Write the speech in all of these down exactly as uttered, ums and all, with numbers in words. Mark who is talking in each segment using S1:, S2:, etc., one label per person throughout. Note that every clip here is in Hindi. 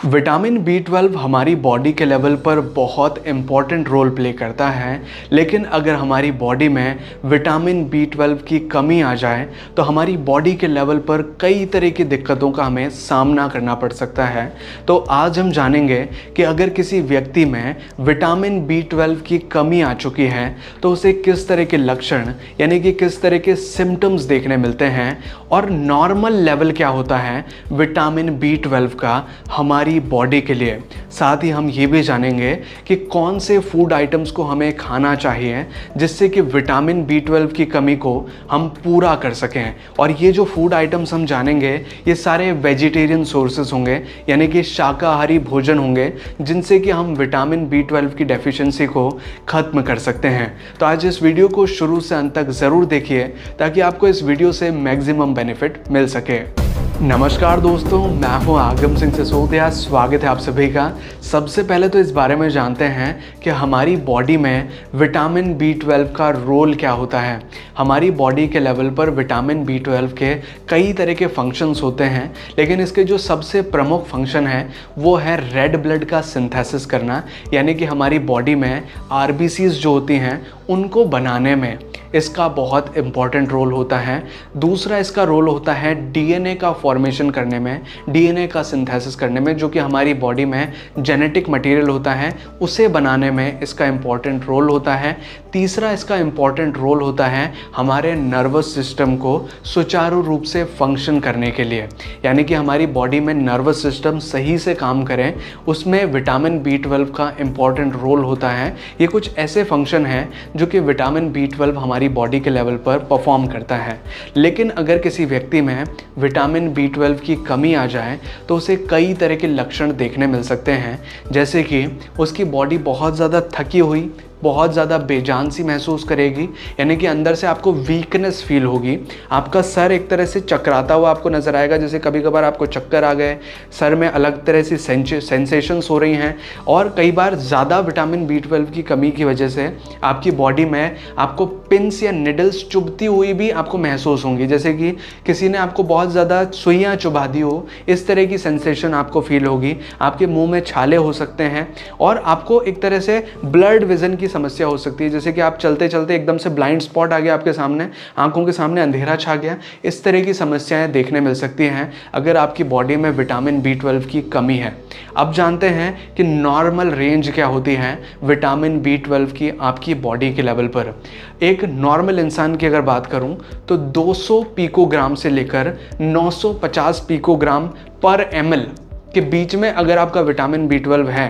S1: विटामिन बी ट्वेल्व हमारी बॉडी के लेवल पर बहुत इम्पॉर्टेंट रोल प्ले करता है, लेकिन अगर हमारी बॉडी में विटामिन बी ट्वेल्व की कमी आ जाए तो हमारी बॉडी के लेवल पर कई तरह की दिक्कतों का हमें सामना करना पड़ सकता है। तो आज हम जानेंगे कि अगर किसी व्यक्ति में विटामिन बी ट्वेल्व की कमी आ चुकी है तो उसे किस तरह के लक्षण यानी कि किस तरह के सिम्टम्स देखने मिलते हैं और नॉर्मल लेवल क्या होता है विटामिन बी ट्वेल्व का हमारी बॉडी के लिए। साथ ही हम ये भी जानेंगे कि कौन से फूड आइटम्स को हमें खाना चाहिए जिससे कि विटामिन बी ट्वेल्व की कमी को हम पूरा कर सकें। और ये जो फूड आइटम्स हम जानेंगे ये सारे वेजिटेरियन सोर्सेस होंगे, यानी कि शाकाहारी भोजन होंगे जिनसे कि हम विटामिन बी ट्वेल्व की डेफिशिएंसी को ख़त्म कर सकते हैं। तो आज इस वीडियो को शुरू से अंत तक ज़रूर देखिए ताकि आपको इस वीडियो से मैक्सिमम बेनिफिट मिल सके। नमस्कार दोस्तों, मैं हूं आगम सिंह सिसोदिया। स्वागत है आप सभी का। सबसे पहले तो इस बारे में जानते हैं कि हमारी बॉडी में विटामिन बी ट्वेल्व का रोल क्या होता है। हमारी बॉडी के लेवल पर विटामिन बी ट्वेल्व के कई तरह के फंक्शंस होते हैं, लेकिन इसके जो सबसे प्रमुख फंक्शन है वो है रेड ब्लड का सिंथेसिस करना, यानी कि हमारी बॉडी में आरबीसीज जो होती हैं उनको बनाने में इसका बहुत इम्पॉर्टेंट रोल होता है। दूसरा इसका रोल होता है डीएनए का फॉर्मेशन करने में, डीएनए का सिंथेसिस करने में, जो कि हमारी बॉडी में जेनेटिक मटेरियल होता है उसे बनाने में इसका इम्पॉर्टेंट रोल होता है। तीसरा इसका इम्पॉर्टेंट रोल होता है हमारे नर्वस सिस्टम को सुचारू रूप से फंक्शन करने के लिए, यानी कि हमारी बॉडी में नर्वस सिस्टम सही से काम करें उसमें विटामिन बी ट्वेल्व का इम्पॉर्टेंट रोल होता है। ये कुछ ऐसे फंक्शन हैं जो कि विटामिन बी ट्वेल्व हमारी बॉडी के लेवल पर परफॉर्म करता है। लेकिन अगर किसी व्यक्ति में विटामिन बी ट्वेल्व की कमी आ जाए तो उसे कई तरह के लक्षण देखने मिल सकते हैं, जैसे कि उसकी बॉडी बहुत ज़्यादा थकी हुई, बहुत ज़्यादा बेजान सी महसूस करेगी, यानी कि अंदर से आपको वीकनेस फील होगी। आपका सर एक तरह से चकराता हुआ आपको नज़र आएगा, जैसे कभी कभार आपको चक्कर आ गए, सर में अलग तरह से सेंसेशंस हो रही हैं। और कई बार ज़्यादा विटामिन बी ट्वेल्व की कमी की वजह से आपकी बॉडी में आपको पिंस या निडल्स चुभती हुई भी आपको महसूस होंगी, जैसे कि किसी ने आपको बहुत ज़्यादा सुइयाँ चुभा दी हो, इस तरह की सेंसेशन आपको फील होगी। आपके मुँह में छाले हो सकते हैं और आपको एक तरह से ब्लड विजन की समस्या हो सकती है, जैसे कि आप चलते चलते एकदम से ब्लाइंड स्पॉट आ गया आपके सामने, आंखों के सामने अंधेरा छा गया। इस तरह की समस्याएं देखने मिल सकती हैं अगर आपकी बॉडी में विटामिन बी ट्वेल्व की कमी है। अब जानते हैं कि नॉर्मल रेंज क्या होती है विटामिन बी ट्वेल्व की आपकी बॉडी के लेवल पर। एक नॉर्मल इंसान की अगर बात करूं तो दो सौ पिकोग्राम से लेकर नौ सौ पचास पिकोग्राम पर एमएल के बीच में अगर आपका विटामिन बी ट्वेल्व है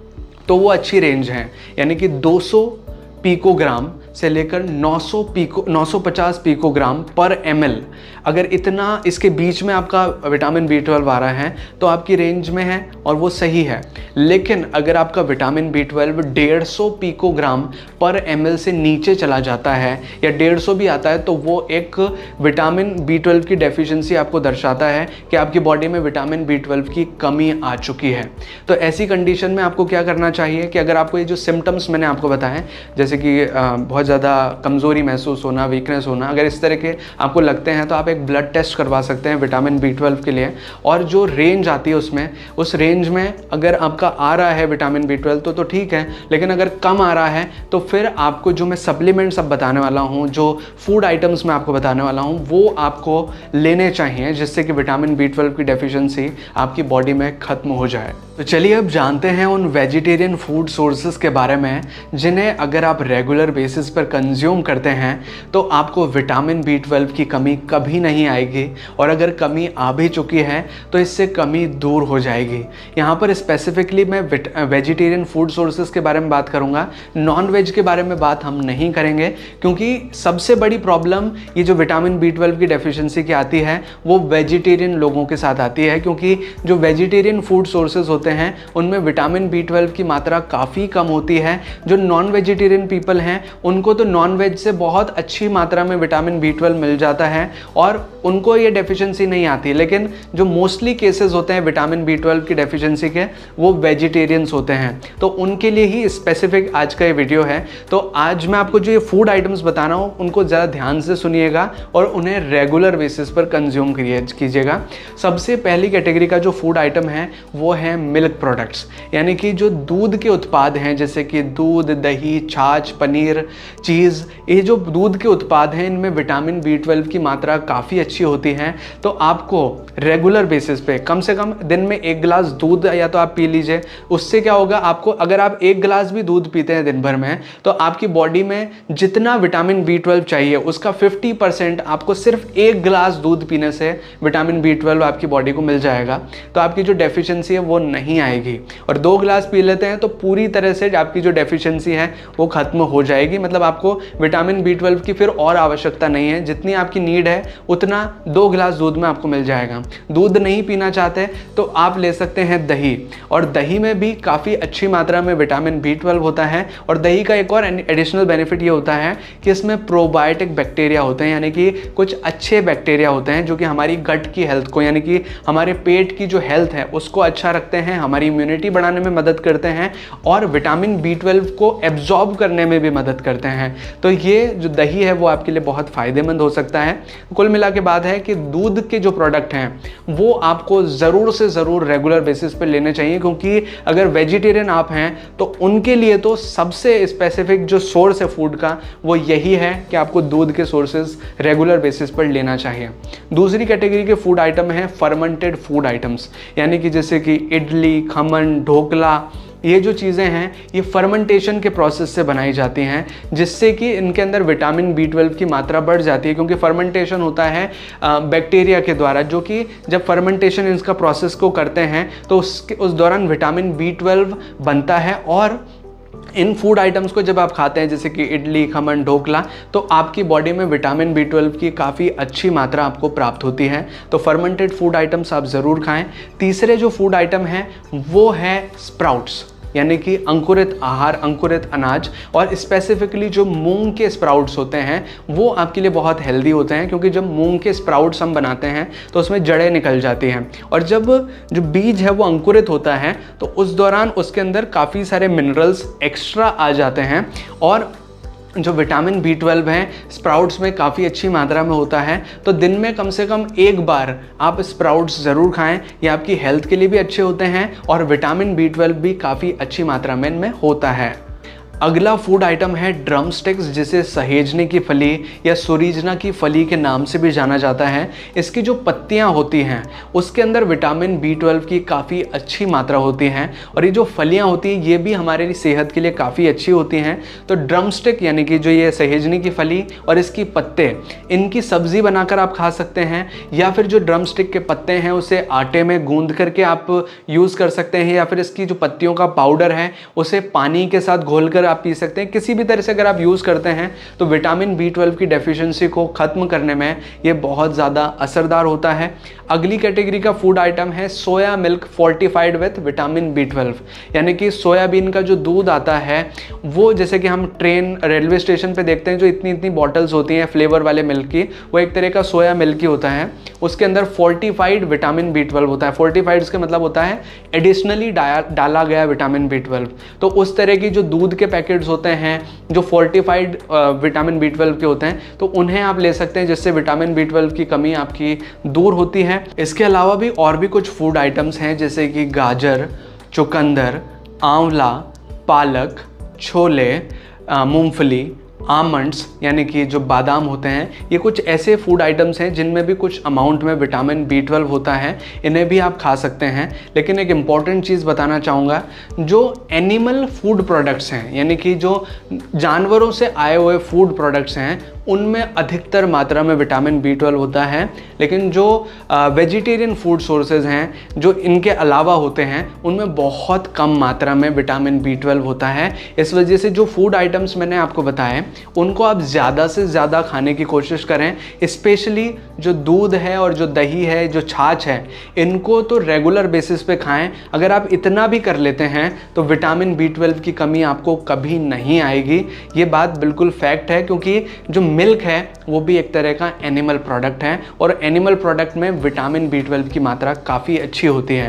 S1: तो वो अच्छी रेंज है, यानी कि दो सौ पिकोग्राम से लेकर नौ सौ पिको नौ सौ पचास पिकोग्राम पर एमएल, अगर इतना इसके बीच में आपका विटामिन बी ट्वेल्व आ रहा है तो आपकी रेंज में है और वो सही है। लेकिन अगर आपका विटामिन बी ट्वेल्व डेढ़ सौ पिकोग्राम पर एमएल से नीचे चला जाता है या डेढ़ सौ भी आता है तो वो एक विटामिन बी ट्वेल्व की डेफिशिएंसी आपको दर्शाता है कि आपकी बॉडी में विटामिन बी ट्वेल्व की कमी आ चुकी है। तो ऐसी कंडीशन में आपको क्या करना चाहिए कि अगर आपको ये जो सिम्टम्स मैंने आपको बताए, जैसे कि बहुत ज़्यादा कमज़ोरी महसूस होना, वीकनेस होना, अगर इस तरह के आपको लगते हैं तो आप एक ब्लड टेस्ट करवा सकते हैं विटामिन बी ट्वेल्व के लिए। और जो रेंज आती है उसमें उस रेंज में अगर आपका आ रहा है विटामिन बी ट्वेल्व तो तो ठीक है, लेकिन अगर कम आ रहा है तो फिर आपको जो मैं सप्लीमेंट्स अब बताने वाला हूँ, जो फूड आइटम्स मैं आपको बताने वाला हूँ वो आपको लेने चाहिए जिससे कि विटामिन बी ट्वेल्व की डेफिशिएंसी आपकी बॉडी में ख़त्म हो जाए। तो चलिए अब जानते हैं उन वेजिटेरियन फूड सोर्सेज के बारे में जिन्हें अगर आप रेगुलर बेसिस पर कंज्यूम करते हैं तो आपको विटामिन बी ट्वेल्व की कमी कभी नहीं आएगी, और अगर कमी आ भी चुकी है तो इससे कमी दूर हो जाएगी। यहाँ पर स्पेसिफिकली मैं वेजिटेरियन फूड सोर्सेज के बारे में बात करूँगा, नॉन वेज के बारे में बात हम नहीं करेंगे, क्योंकि सबसे बड़ी प्रॉब्लम ये जो विटामिन बी ट्वेल्व की डेफिशिएंसी की आती है वो वेजिटेरियन लोगों के साथ आती है, क्योंकि जो वेजिटेरियन फूड सोर्सेज होते हैं उनमें विटामिन बी ट्वेल्व की मात्रा काफ़ी कम होती है। जो नॉन वेजिटेरियन पीपल हैं उनको तो नॉन वेज से बहुत अच्छी मात्रा में विटामिन बी ट्वेल्व मिल जाता है और उनको ये डेफिशिएंसी नहीं आती, लेकिन जो मोस्टली केसेस होते हैं विटामिन बी ट्वेल्व की डेफिशिएंसी के वो वेजिटेरियंस होते हैं। तो उनके लिए ही स्पेसिफिक आज का ये वीडियो है। तो आज मैं आपको जो ये फूड आइटम्स बता रहा हूँ उनको ज़्यादा ध्यान से सुनिएगा और उन्हें रेगुलर बेसिस पर कंज्यूम कीजिएगा। सबसे पहली कैटेगरी का जो फूड आइटम है वो है मिल्क प्रोडक्ट्स, यानी कि जो दूध के उत्पाद हैं जैसे कि दूध, दही, छाछ, पनीर, चीज़, ये जो दूध के उत्पाद हैं इनमें विटामिन बी ट्वेल्व की मात्रा काफ़ी अच्छी होती है। तो आपको रेगुलर बेसिस पे कम से कम दिन में एक गिलास दूध या तो आप पी लीजिए। उससे क्या होगा, आपको अगर आप एक गिलास भी दूध पीते हैं दिन भर में तो आपकी बॉडी में जितना विटामिन बी ट्वेल्व चाहिए उसका फिफ्टी परसेंट आपको सिर्फ एक गिलास दूध पीने से विटामिन बी ट्वेल्व आपकी बॉडी को मिल जाएगा। तो आपकी जो डेफिशिएंसी है वो नहीं आएगी। और दो गिलास पी लेते हैं तो पूरी तरह से आपकी जो डेफिशिएंसी है वो खत्म हो जाएगी। मतलब आपको विटामिन बी ट्वेल्व की फिर और आवश्यकता नहीं है, जितनी आपकी नीड है उतना दो गिलास दूध में आपको मिल जाएगा। दूध नहीं पीना चाहते तो आप ले सकते हैं दही, और दही में भी काफ़ी अच्छी मात्रा में विटामिन बी ट्वेल्व होता है। और दही का एक और एडिशनल बेनिफिट ये होता है कि इसमें प्रोबायोटिक बैक्टीरिया होते हैं, यानी कि कुछ अच्छे बैक्टीरिया होते हैं जो कि हमारी गट की हेल्थ को, यानी कि हमारे पेट की जो हेल्थ है उसको अच्छा रखते हैं, हमारी इम्यूनिटी बढ़ाने में मदद करते हैं और विटामिन बी ट्वेल्व को एब्जॉर्ब करने में भी मदद करते हैं। तो ये जो दही है वो आपके लिए बहुत फ़ायदेमंद हो सकता है। कुल मिला के बात है कि दूध के जो प्रोडक्ट हैं वो आपको ज़रूर से ज़रूर रेगुलर बेसिस पे लेने चाहिए, क्योंकि अगर वेजिटेरियन आप हैं तो उनके लिए तो सबसे स्पेसिफिक जो सोर्स है फूड का वो यही है कि आपको दूध के सोर्सेज रेगुलर बेसिस पर लेना चाहिए। दूसरी कैटेगरी के फूड आइटम है फर्मेंटेड फूड आइटम्स, यानी कि जैसे कि इडली, खमन, ढोकला, ये जो चीज़ें हैं ये फर्मेंटेशन के प्रोसेस से बनाई जाती हैं, जिससे कि इनके अंदर विटामिन बी ट्वेल्व की मात्रा बढ़ जाती है। क्योंकि फर्मेंटेशन होता है बैक्टीरिया के द्वारा, जो कि जब फर्मेंटेशन इसका प्रोसेस को करते हैं तो उसके उस दौरान विटामिन बी ट्वेल्व बनता है। और इन फूड आइटम्स को जब आप खाते हैं जैसे कि इडली, खमन, ढोकला, तो आपकी बॉडी में विटामिन बी ट्वेल्व की काफ़ी अच्छी मात्रा आपको प्राप्त होती है। तो फर्मेंटेड फूड आइटम्स आप ज़रूर खाएं। तीसरे जो फूड आइटम हैं वो है स्प्राउट्स, यानी कि अंकुरित आहार, अंकुरित अनाज। और स्पेसिफिकली जो मूंग के स्प्राउट्स होते हैं वो आपके लिए बहुत हेल्दी होते हैं, क्योंकि जब मूंग के स्प्राउट्स हम बनाते हैं तो उसमें जड़ें निकल जाती हैं, और जब जो बीज है वो अंकुरित होता है तो उस दौरान उसके अंदर काफ़ी सारे मिनरल्स एक्स्ट्रा आ जाते हैं। और जो विटामिन बी ट्वेल्व है स्प्राउट्स में काफ़ी अच्छी मात्रा में होता है। तो दिन में कम से कम एक बार आप स्प्राउट्स ज़रूर खाएं, ये आपकी हेल्थ के लिए भी अच्छे होते हैं और विटामिन बी ट्वेल्व भी काफ़ी अच्छी मात्रा में इनमें होता है। अगला फूड आइटम है ड्रम स्टिक्स, जिसे सहेजने की फली या सुरीजना की फली के नाम से भी जाना जाता है। इसकी जो पत्तियां होती हैं उसके अंदर विटामिन बी ट्वेल्व की काफ़ी अच्छी मात्रा होती है, और ये जो फलियां होती हैं ये भी हमारी सेहत के लिए काफ़ी अच्छी होती हैं। तो ड्रम स्टिक यानी कि जो ये सहेजने की फली और इसकी पत्ते, इनकी सब्ज़ी बनाकर आप खा सकते हैं, या फिर जो ड्रम स्टिक के पत्ते हैं उसे आटे में गूंद करके आप यूज़ कर सकते हैं, या फिर इसकी जो पत्तियों का पाउडर है उसे पानी के साथ घोल कर आप पी सकते हैं। किसी भी तरह से अगर आप यूज़ करते हैं तो विटामिन बी ट्वेल्व की डेफिशिएंसी को ख़त्म करने में ये बहुत ज़्यादा असरदार होता है। अगली कैटेगरी का फूड आइटम है soya milk fortified with vitamin B twelve, यानी कि सोयाबीन का जो दूध आता है वो, जैसे कि हम ट्रेन, रेलवे स्टेशन पे देखते हैं जो इतनी इतनी बॉटल्स होती हैं फ्लेवर वाले मिल्क की, वो एक तरह का सोया मिल्क ही होता है। उसके अंदर फोर्टिफाइड विटामिन बी ट्वेल्व होता है। फोर्टिफाइड इसका मतलब होता है एडिशनली डाला गया विटामिन बी ट्वेल्व। तो उस तरह की जो दूध के पैकेट्स होते हैं जो फोर्टिफाइड विटामिन बी ट्वेल्व के होते हैं, तो उन्हें आप ले सकते हैं, जिससे विटामिन बी ट्वेल्व की कमी आपकी दूर होती है। इसके अलावा भी और भी कुछ फूड आइटम्स हैं जैसे कि गाजर, चुकंदर, आंवला, पालक, छोले, मूंगफली, आमंड्स यानी कि जो बादाम होते हैं, ये कुछ ऐसे फूड आइटम्स हैं जिनमें भी कुछ अमाउंट में विटामिन बी ट्वेल्व होता है। इन्हें भी आप खा सकते हैं। लेकिन एक इम्पॉर्टेंट चीज़ बताना चाहूँगा, जो एनिमल फूड प्रोडक्ट्स हैं, यानी कि जो जानवरों से आए हुए फूड प्रोडक्ट्स हैं, उनमें अधिकतर मात्रा में विटामिन बी ट्वेल्व होता है। लेकिन जो वेजिटेरियन फूड सोर्सेज हैं जो इनके अलावा होते हैं, उनमें बहुत कम मात्रा में विटामिन बी ट्वेल्व होता है। इस वजह से जो फूड आइटम्स मैंने आपको बताए उनको आप ज़्यादा से ज़्यादा खाने की कोशिश करें। स्पेशली जो दूध है और जो दही है, जो छाछ है, इनको तो रेगुलर बेसिस पे खाएं। अगर आप इतना भी कर लेते हैं तो विटामिन बी ट्वेल्व की कमी आपको कभी नहीं आएगी। ये बात बिल्कुल फैक्ट है, क्योंकि जो मिल्क है वो भी एक तरह का एनिमल प्रोडक्ट है, और एनिमल प्रोडक्ट में विटामिन बी ट्वेल्व की मात्रा काफ़ी अच्छी होती है।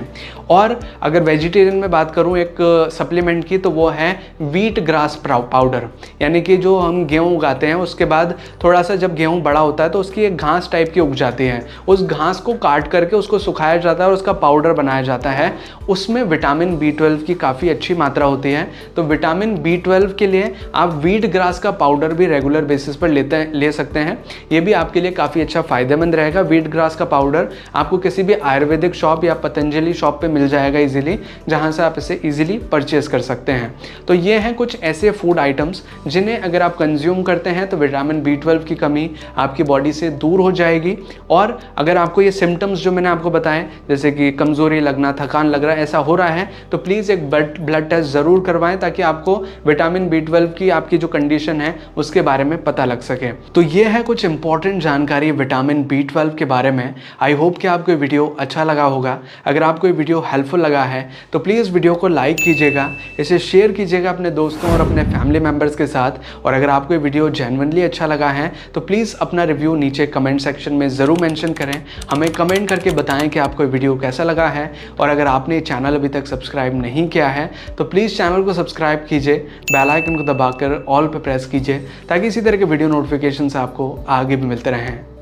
S1: और अगर वेजिटेरियन में बात करूँ एक सप्लीमेंट की, तो वो है वीट ग्रास पाउडर, यानी कि जो हम गेहूँ उगाते हैं उसके बाद थोड़ा सा जब गेहूँ बड़ा होता है तो उसकी एक घास टाइप की उग जाती है, उस घास को काट करके उसको सुखाया जाता है और उसका पाउडर बनाया जाता है। उसमें विटामिन बी ट्वेल्व की काफ़ी अच्छी मात्रा होती है। तो विटामिन बी ट्वेल्व के लिए आप वीट ग्रास का पाउडर भी रेगुलर बेसिस पर लेते हैं ले सकते हैं। ये भी आपके लिए काफ़ी अच्छा फ़ायदेमंद रहेगा। वीट ग्रास का पाउडर आपको किसी भी आयुर्वेदिक शॉप या पतंजलि शॉप पे मिल जाएगा इजीली, जहाँ से आप इसे इजीली परचेज कर सकते हैं। तो ये हैं कुछ ऐसे फूड आइटम्स जिन्हें अगर आप कंज्यूम करते हैं तो विटामिन बी ट्वेल्व की कमी आपकी बॉडी से दूर हो जाएगी। और अगर आपको ये सिम्टम्स जो मैंने आपको बताए, जैसे कि कमज़ोरी लगना, थकान लग रहा है, ऐसा हो रहा है, तो प्लीज़ एक ब्लड ब्लड टेस्ट ज़रूर करवाएं ताकि आपको विटामिन बी ट्वेल्व की आपकी जो कंडीशन है उसके बारे में पता लग सके। तो ये है कुछ इंपॉर्टेंट जानकारी विटामिन बी ट्वेल्व के बारे में। आई होप कि आपको ये वीडियो अच्छा लगा होगा। अगर आपको ये वीडियो हेल्पफुल लगा है तो प्लीज़ वीडियो को लाइक कीजिएगा, इसे शेयर कीजिएगा अपने दोस्तों और अपने फैमिली मेम्बर्स के साथ। और अगर आपको ये वीडियो जेन्युइनली अच्छा लगा है तो प्लीज़ अपना रिव्यू नीचे कमेंट सेक्शन में ज़रूर मेंशन करें। हमें कमेंट करके बताएं कि आपको ये वीडियो कैसा लगा है। और अगर आपने चैनल अभी तक सब्सक्राइब नहीं किया है तो प्लीज़ चैनल को सब्सक्राइब कीजिए, बेल आइकन को दबाकर ऑल पे प्रेस कीजिए ताकि इसी तरह के वीडियो नोटिफिकेशन आपको आगे भी मिलते रहें।